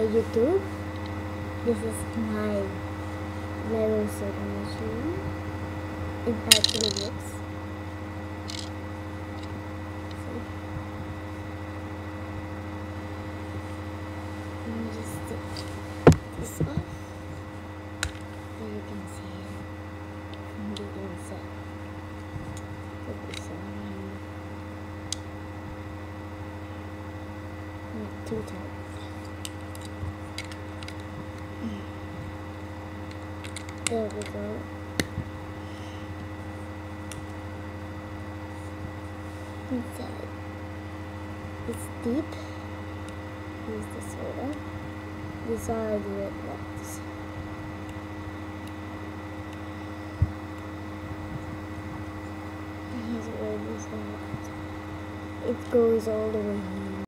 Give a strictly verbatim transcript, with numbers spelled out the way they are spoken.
YouTube. This is my level seven machine in acrylics. Let me just take this off so you can see it from the inside. Put this on. Not too tight. There we go. Inside. It's deep. Here's the soda. These are the red ones. Here's where these are. It goes all the way here.